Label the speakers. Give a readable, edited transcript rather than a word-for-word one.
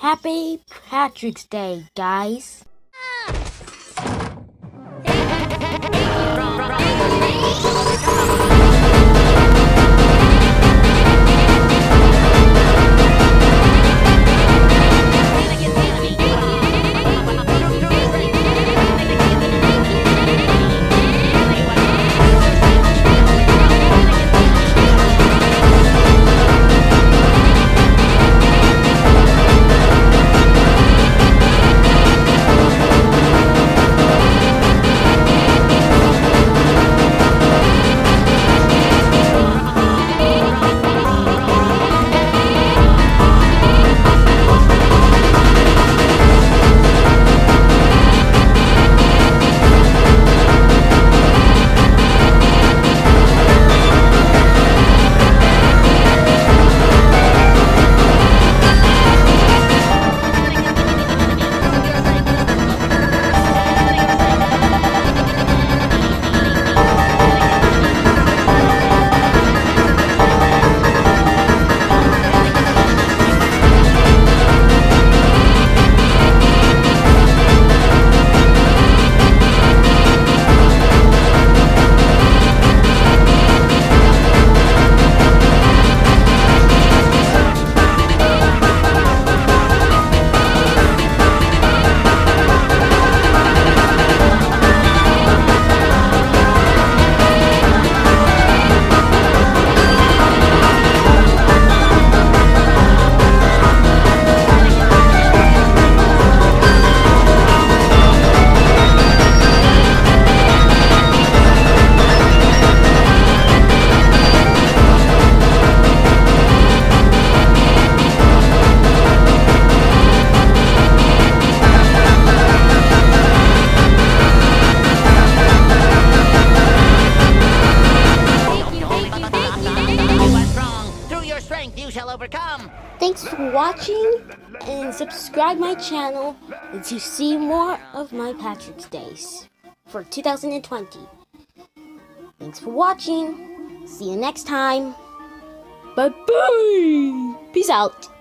Speaker 1: Happy Patrick's Day, guys!
Speaker 2: You shall overcome.
Speaker 1: Thanks for watching, and subscribe my channel to see more of my Patrick's Days for 2020. Thanks for watching. See you next time. Bye-bye. Peace out.